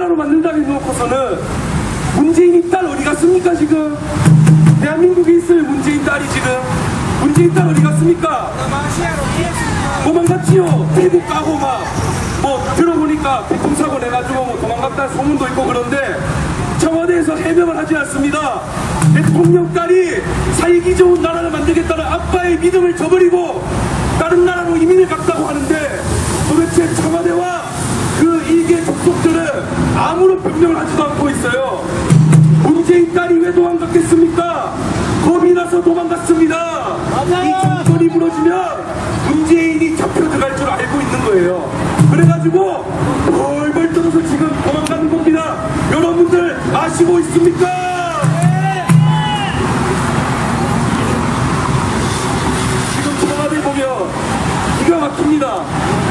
나라로 만든다고 해놓고서는 문재인이 딸 어디 갔습니까 지금? 대한민국에 있어요 문재인 딸이 지금. 문재인 딸 어디 갔습니까? 도망갔지요. 태국 가고 막 뭐 들어보니까 교통사고 내가지고 뭐 도망갔다는 소문도 있고. 그런데 청와대에서 해명을 하지 않습니다. 대통령 딸이 살기 좋은 나라를 만들겠다는 아빠의 믿음을 저버리고 다른 나라로 이민을 갔다고 하는데 도대체 청와대와 그 일개 족속들은 아무런 변명을 하지도 않고 있어요. 문재인 딸이 왜 도망갔겠습니까? 겁이 나서 도망갔습니다. 이 정권이 무너지면 문재인이 잡혀 들어갈 줄 알고 있는 거예요. 그래가지고 벌벌 떨어서 지금 도망가는 겁니다. 여러분들 아시고 있습니까? 지금 청와대 보면 기가 막힙니다.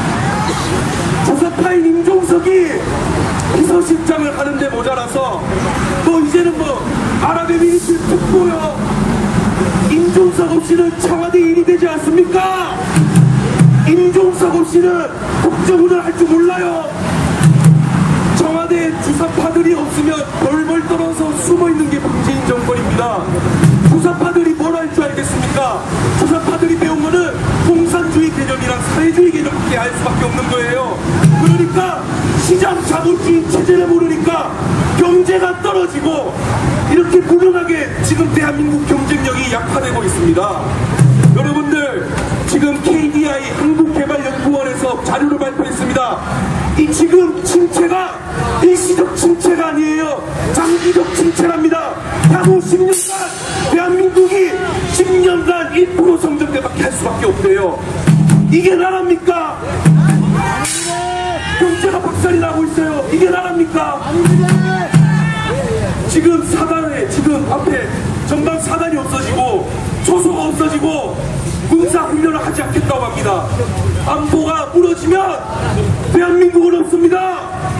조사파인 임종석이 비서실장을 하는데 모자라서 뭐 이제는 뭐 아랍에미리트 특보요. 임종석 없이는 청와대 일이 되지 않습니까? 임종석 없이는 국정원을 할 줄 몰라요. 청와대 주사파들이 없으면 벌벌 떨어서 숨어있는 게 문재인 정권입니다. 주사파들이 뭘 할 줄 알겠습니까? 주사파들이 배운 거는 공산주의 개념이랑 사회주의 개념밖에 알 수밖에 없는 거예요. 그러니까 시장 자본주의 체제를 모르니까 경제가 떨어지고 이렇게 불운하게 지금 대한민국 경쟁력이 약화되고 있습니다. 여러분들 지금 KDI 한국개발연구원에서 자료를 발표했습니다. 이 지금 침체가 일시적 침체가 아니에요. 장기적 침체랍니다. 향후 10년간 대한민국이 10년간 1% 성장대밖에 할 수밖에 없대요. 이게 나라입니까? 경제가 박살이 나고 있어요. 이게 나라입니까? 지금 사단에 지금 앞에 전방 사단이 없어지고 초소가 없어지고 군사훈련을 하지 않겠다고 합니다. 안보가 무너지면 대한민국은 없습니다.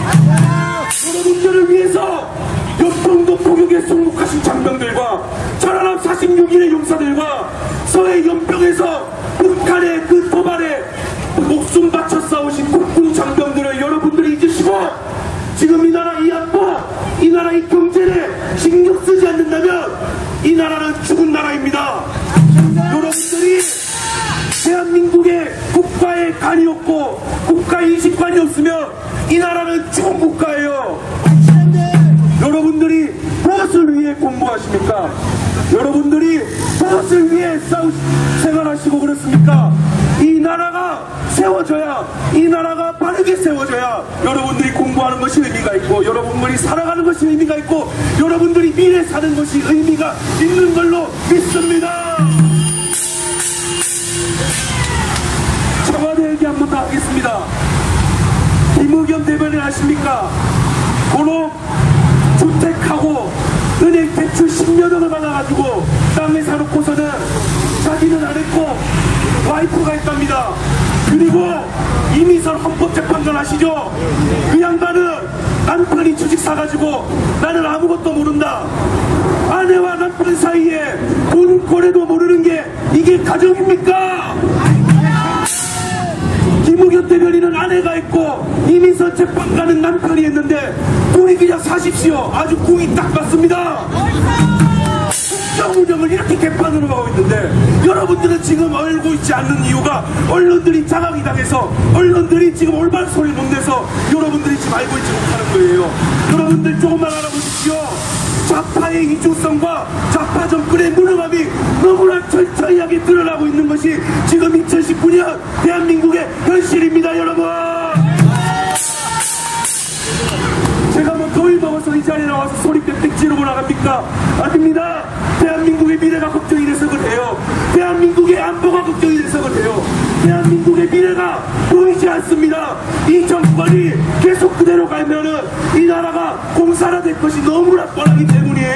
여러분들을 위해서 연평도 포격에 승복하신 장병들과 천안함 46일의 용사들과 서해 연평에서 북한의 그 도발에 목숨 바쳐 싸우신 국군 장병들을 여러분들이 잊으시고 지금 이 나라 이 안보, 이 나라 이 경제를 신경 쓰지 않는다면 이 나라는 죽은 나라입니다. 여러분들이 대한민국의 국가의 간이 없고 국가의 이식관이 없으면 이 나라는 죽은 국가예요. 여러분들이 무엇을 위해 공부하십니까? 여러분들이 무엇을 위해 생활하시고 그렇습니까? 이 나라가 세워져야, 이 나라가 바르게 세워져야 여러분들이 공부하는 것이 의미가 있고 여러분들이 살아가는 것이 의미가 있고 여러분들이 미래 사는 것이 의미가 있는 걸로 믿습니다. 청와대 얘기 한 번 더 하겠습니다. 김의겸 대변인 아십니까? 본업 주택하고 은행 대출 10년을 받아가지고 땅에 사놓고서는 자기는 안 했고 와이프가 했답니다. 그리고 이미선 헌법재판관 아시죠? 그 양반은 남편이 주식 사가지고 나는 아무것도 모른다. 아내와 남편 사이에 돈 거래도 모르는 게 이게 가정입니까? 김의겸 대변인은 아내가 있고 이미선 재판관은 남편이 했는데 둘이 그냥 사십시오. 아주 궁이 딱 맞습니다. 국정운영을 이렇게 개판으로 하고 있는데 여러분들은 지금 알고 있지 않는 이유가 언론들이 장악이 당해서 언론들이 지금 올바른 소리를 못 내서 여러분들이 지금 알고 있지 못하는 거예요. 여러분들 조금만 알아보십시오. 좌파의 이중성과 좌파 정권의 무능함이 너무나 철저하게 드러나고 있는 것이 지금 2019년 대한민국의 현실입니다. 여러분, 제가 뭐 더위 먹어서 이 자리에 나와서 소리 빽빽 지르고 나갑니까? 아닙니다. 대한민국의 미래가 걱정이 돼서 그래요. 대한민국의 안보가 걱정이 돼서 그래요. 대한민국의 미래가 보이지 않습니다. 이 정권이 계속 그대로 가면은 이 나라가 공산화될 것이 너무나 뻔하기 때문이에요.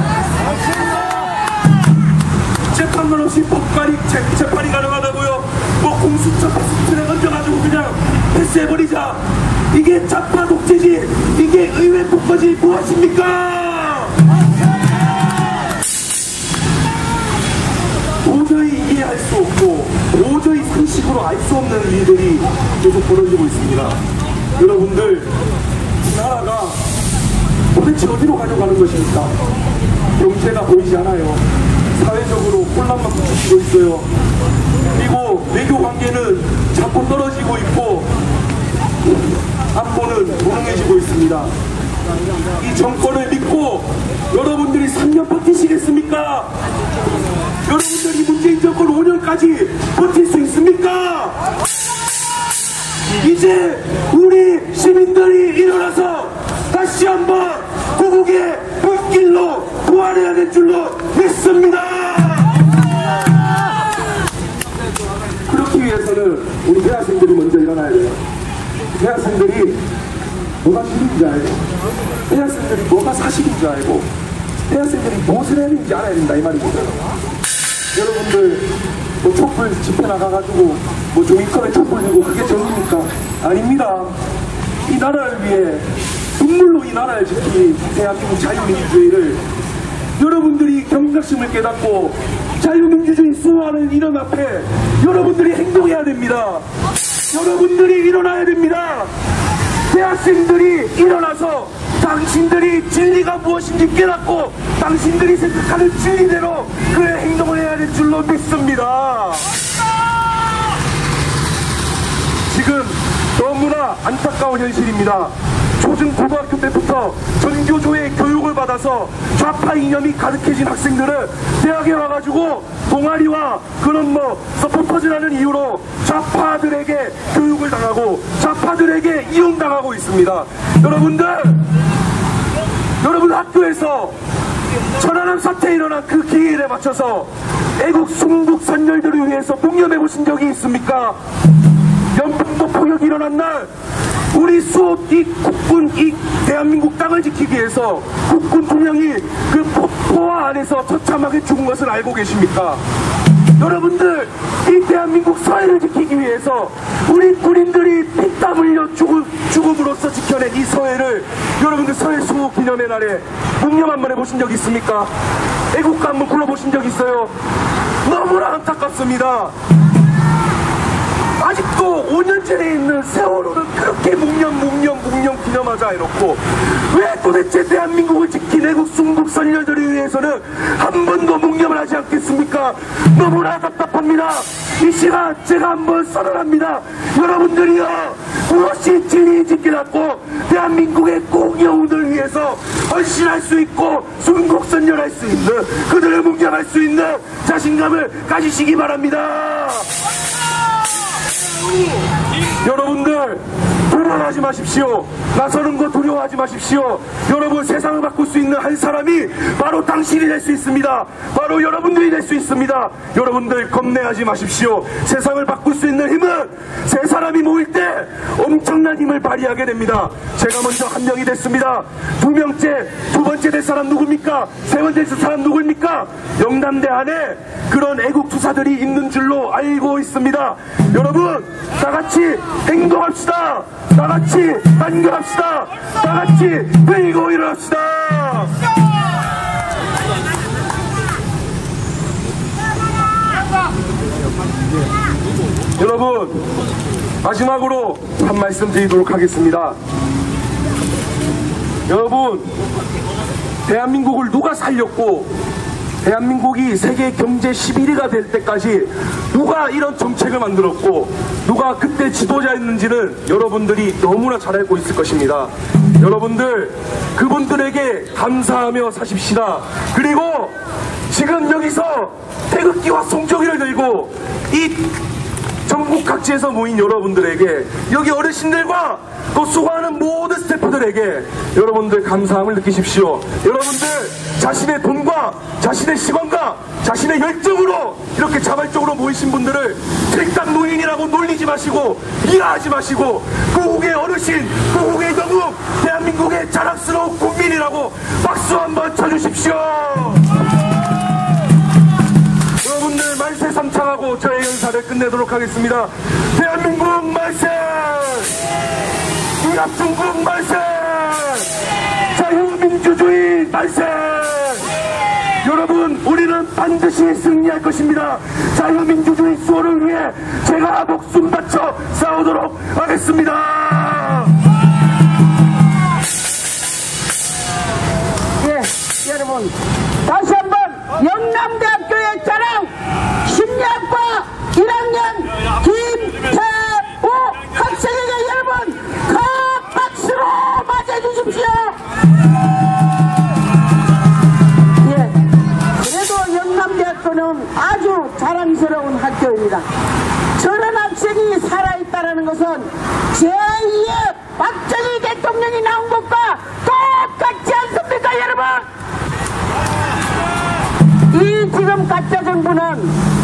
재판관 없이 재판이 가능하다고요? 뭐 공수처 패스트트랙 얹어가지고 그냥 패스해버리자. 이게 좌파 독재지, 이게 의회 폭거지 무엇입니까? 도저히 이해할 수 없고 도저히 상식으로 알 수 없는 일들이 계속 벌어지고 있습니다. 여러분들, 이 나라가 도대체 어디로 가져가는 것입니까? 경제가 보이지 않아요. 사회적으로 혼란만 부추기고 있어요. 그리고 외교 관계는 자꾸 떨어지고 있고 안보는 무능해지고 있습니다. 이 정권을 믿고 여러분들이 3년 버티시겠습니까? 여러분들이 문재인 정권 5년까지 버틸 수 있습니까? 이제 우리 시민들이 일어나서 다시 한번 구국의 불길로 부활해야 될 줄로 믿습니다. 그렇기 위해서는 우리 대학생들이 먼저 일어나야 돼요. 대학생들이 뭐가 실인지 알고, 대학생들이 뭐가 사실인지 알고, 대학생들이 무엇을 해야 되는지 알아야 된다 이 말입니다. 여러분들 뭐 촛불 집회 나가가지고 뭐 종이컵에 촛불 들고 그게 정의입니까? 아닙니다. 이 나라를 위해 눈물로 이 나라를 지킨 대한민국 자유민주주의를 여러분들이 경각심을 깨닫고 자유민주주의 수호하는 이런 앞에 여러분들이 행동해야 됩니다. 여러분들이 일어나야 됩니다. 대학생들이 일어나서 당신들이 진리가 무엇인지 깨닫고 당신들이 생각하는 진리대로 그의 행동을 해야 될 줄로 믿습니다. 지금 너무나 안타까운 현실입니다. 초중고등학교 때부터 전교조의 교육을 받아서 좌파 이념이 가득해진 학생들은 대학에 와가지고 동아리와 그런 뭐 서포터즈라는 이유로 좌파들에게 교육을 당하고 좌파들에게 이용당하고 있습니다. 여러분 학교에서 천안함 사태에 일어난 그 기일에 맞춰서 애국 순국 선열들을 위해서 묵념해 보신 적이 있습니까? 연평도 폭격이 일어난 날 우리 수업 이 국군 이 대한민국 땅을 지키기 위해서 국군 2명이 그 포화 안에서 처참하게 죽은 것을 알고 계십니까? 여러분들 이 대한민국 서해를 지키기 위해서 우리 군인들이 피땀 흘려 죽음으로써 지켜낸 이 서해를 여러분들 서해 수호 기념의 날에 묵념 한번 해보신 적 있습니까? 애국가 한번 불러보신 적 있어요? 너무나 안타깝습니다. 아직도 5년 전에 있는 세월호는 그렇게 묵념 기념하자 해놓고 왜 도대체 대한민국을 지킨 애국 순국 선열들을 위해서는 한 번도 묵념을 하지 않겠습니까? 너무나 답답합니다. 이 시간 제가 한번 선언합니다. 여러분들이요 무엇이 진리인지 깨닫고 대한민국의 공영운을 위해서 헌신할 수 있고 순국 선열할 수 있는 그들을 묵념할 수 있는 자신감을 가지시기 바랍니다. 여러분들 두려워하지 마십시오. 나서는 거 두려워하지 마십시오. 여러분 세상을 바꿀 수 있는 한 사람이 바로 당신이 될 수 있습니다. 바로 여러분들이 될 수 있습니다. 여러분들 겁내하지 마십시오. 세상을 바꿀 수 있는 힘은 세 사람이 모일 때 엄청난 힘을 발휘하게 됩니다. 제가 먼저 한 명이 됐습니다. 두 번째 될 사람 누굽니까? 세 번째 될 사람 누구입니까? 영남대 안에 그런 애국 투사들이 있는 줄로 알고 있습니다. 여러분 다같이 행동합시다. 다같이 단결합시다. 다같이 들고 일어납시다. 여러분 마지막으로 한 말씀 드리도록 하겠습니다. 여러분 대한민국을 누가 살렸고 대한민국이 세계 경제 11위가 될 때까지 누가 이런 정책을 만들었고 누가 그때 지도자였는지는 여러분들이 너무나 잘 알고 있을 것입니다. 여러분들 그분들에게 감사하며 사십시다. 그리고 지금 여기서 태극기와 송정이를 들고 이 전국 각지에서 모인 여러분들에게 여기 어르신들과 또 수고하는 모든 스태프들에게 여러분들 감사함을 느끼십시오. 여러분들 자신의 돈과 자신의 시간과 자신의 열정으로 이렇게 자발적으로 모이신 분들을 책당 노인이라고 놀리지 마시고 비하하지 마시고 구국의 어르신, 구국의 영웅, 대한민국의 자랑스러운 국민이라고 박수 한번 쳐주십시오. 여러분들 만세 삼창하고 저의 연사를 끝내도록 하겠습니다. 대한민국 만세! 위압중국 만세! 자유민주주의 만세! 여러분 우리는 반드시 승리할 것입니다. 자유민주주의 수호를 위해 제가 목숨 바쳐 싸우도록 하겠습니다. 여러분, 다시 한번 영남대학교의 자랑 10년과 1학년 김태우 학생에게 여러분 큰 박수로 맞아주십시오. 예, 그래도 영남대학교는 아주 자랑스러운 학교입니다. 저런 학생이 살아있다는 것은 제2의 박정희 대통령이 나온 것과 똑같지 않습니까, 여러분? 이 지금 가짜 정부는